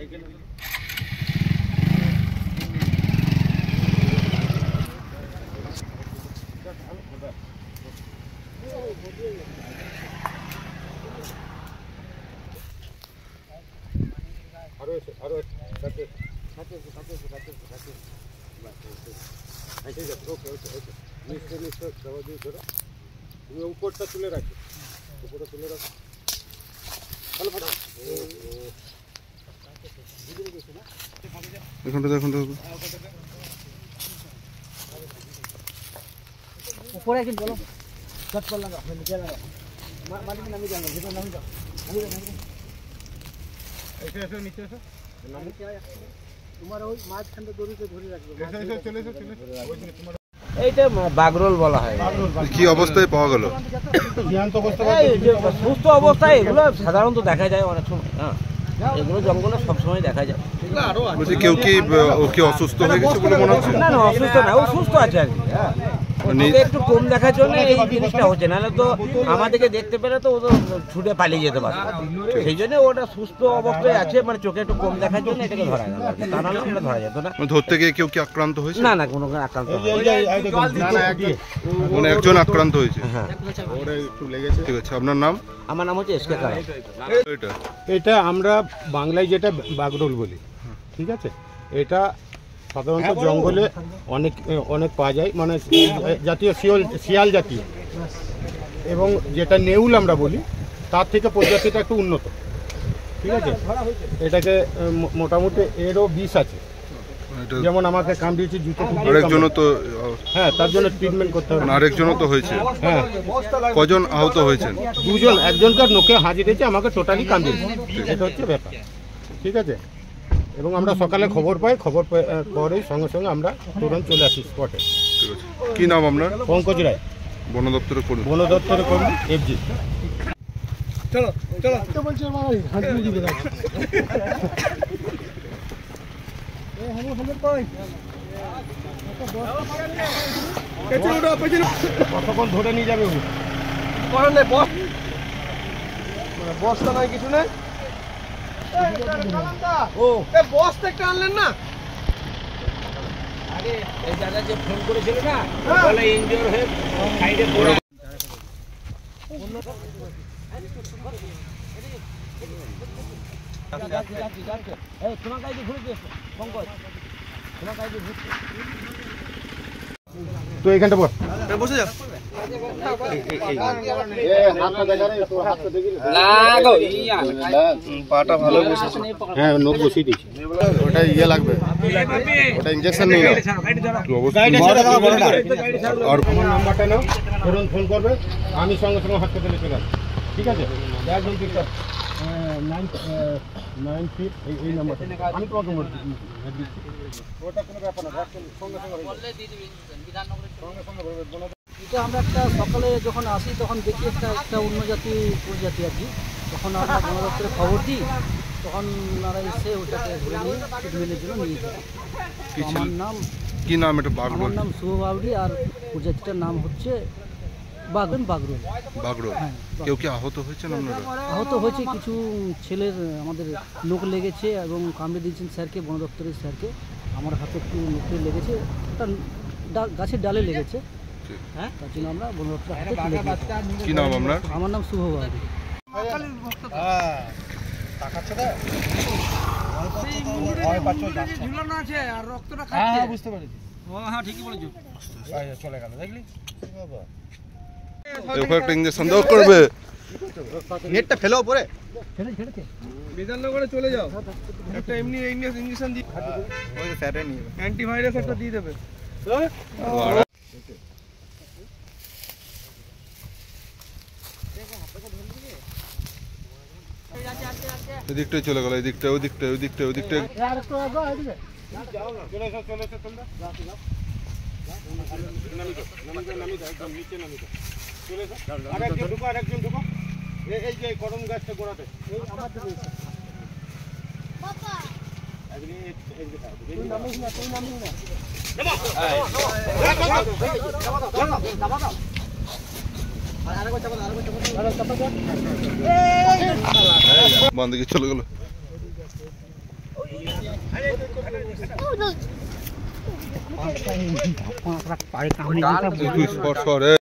তুমি উপরটা তুলে রাখো, উপরে তুলে রাখো। দেখুন দেখুন উপরে কিন্তু বলো চটপট লাগা নিচে লাগা মাটি নামি যাও ভিতরে নামি যাও এসো নিচে এসো নামি কি হয় তোমার ওই মাঝখানে দড়িতে ধরে রাখবে চলে এসো তোমার এইটা বাগরোল বলা হয়। কি অবস্থায় পাওয়া গেল? সুস্থ অবস্থায় এগুলো সাধারণত দেখা যায় অনেক সময়। হ্যাঁ, এগুলো জঙ্গলে সবসময় দেখা যায়। কেউ কি অসুস্থ হয়ে গেছে বলে মনে হচ্ছে? না না, অসুস্থ না, ও সুস্থ আছে আর কি। হ্যাঁ, একটু কম দেখার জন্য এই জিনিসটা হচ্ছে, নাহলে তো আমাদেরকে দেখতে পেলে তো ও তো ছুটে পালিয়ে যেতে পারে। সেই জন্য ওটা সুস্থ অবস্থায় আছে, মানে চোখে একটু কম দেখার জন্য এটাকে ধরা গেল, তা নাহলে ওটা ধরা যেত না। ধরতে গিয়ে কেউ কি আক্রান্ত হয়েছে? না না, কোনো আক্রান্ত মানে একজন আক্রান্ত হয়েছে। হ্যাঁ, ঠিক আছে, আপনার নাম? আমার নাম হচ্ছে এসকে কারা। এটা আমরা বাংলায় যেটা বাগরোল বলি, ঠিক আছে। এটা সাধারণত জঙ্গলে অনেক পাওয়া যায়, মানে জাতীয় শিয়াল জাতীয়, এবং যেটা নেউল আমরা বলি তার থেকে প্রজাতিটা একটু উন্নত, ঠিক আছে। এটাকে মোটামুটি এরও বিষ আছে, যেমন আমাকে কামড়িয়েছে জুতো, আরেকজনও তো, হ্যাঁ, তার জন্য ট্রিটমেন্ট করতে হবে। আরেকজনও তো হয়েছে। হ্যাঁ, কজন আহত হয়েছেন? দুজন, একজনকার নোকে হাজির হয়েছে, আমাকে টোটালি কামড়িয়েছে, এটা হচ্ছে ব্যাপার, ঠিক আছে। এবং আমরা সকালে খবর পাই, খবর পরেই সঙ্গে সঙ্গে আমরা তুরন্ত চলে আসি স্পটে। ঠিক আছে, কি নাম আপনার? পঙ্কজ রায়, বন দপ্তরের কর্মী। বন দপ্তরের কর্মী, এফজি। চলো চলো, কতক্ষণ ধরে নিয়ে যাবে উনি? বস্তা নাই, কিছু নেই। ও বস্তা একটা আনলেন না? আরে এই দাদা যে ফোন করেছিল না, বলে ইনজিওর হয়ে সাইডে পড়ে। এই তোমার কাছে ঘুরে দিয়েছে পঙ্কজ, তোমার কাছে ঘুরছে তো এখানটা বস, বসে যাও। পাটা ভালো বসেছে। হ্যাঁ, নোক বসিয়ে দিয়েছি। ওটা ইয়ে লাগবে, ওটা ইঞ্জেকশন নেই। আর আমার নাম্বারটা নাও, তুরন্ত ফোন করবে, আমি সঙ্গে সঙ্গে হাসপাতালে চলে আসবো, ঠিক আছে। একদম ঠিক আছে, 9 ফিট এই নাম্বারটা আমি তোমাকে ওটা কোনো ব্যাপার না, সঙ্গে সঙ্গে এটা আমরা একটা সকালে যখন আসি তখন দেখি একটা অন্য প্রজাতি আর কি। তখন আমরা বন দপ্তরে খবর দিই, তখন ওনারা এসে ওটাকে ধরে নিয়ে ট্রিটমেন্টের জন্য নিয়ে যায়। আমার নাম কি নাম? এটা বাগরোল। আমার নাম শুভ বাউরি, আর প্রজাতিটার নাম হচ্ছে বাগরোল। বাগরোল। হ্যাঁ, কেউ কি আহত হয়েছেন আপনারা? আহত হয়েছে কিছু ছেলের, আমাদের নোক লেগেছে এবং কামড়ে দিয়েছেন স্যারকে, বন দপ্তরের স্যারকে। আমার হাতে একটু নোকে লেগেছে, ওটা গাছের ডালে লেগেছে। হ্যাঁ, তার জন্য আমরা বন দপ্তরের হাতে তুলে দিই। কি নাম আপনার? আমার নাম শুভ বাউরি। বুঝতে পেরেছি। হ্যাঁ, ঠিকই বলেছো। চলে গেল, দেখলি একটা ইঞ্জেকশন দেওয়া করবে। নেটটা ফেলো পরে, ছেড়েছে বিধাননগরে চলে যাও, একটা এমনি ইঞ্জেকশন দিয়ে ওই স্যারে নিয়ে অ্যান্টিভাইরাস একটা দিয়ে দেবে। এদিকটাই চলে গেল, এদিকটা ওদিকটা ওদিকটা ওদিকটা। আরেকজন ঢুকো, এই যে করম গাছটা গোড়াতে বাঁ দিকে চলে গেল। তুই স্পর্শ করে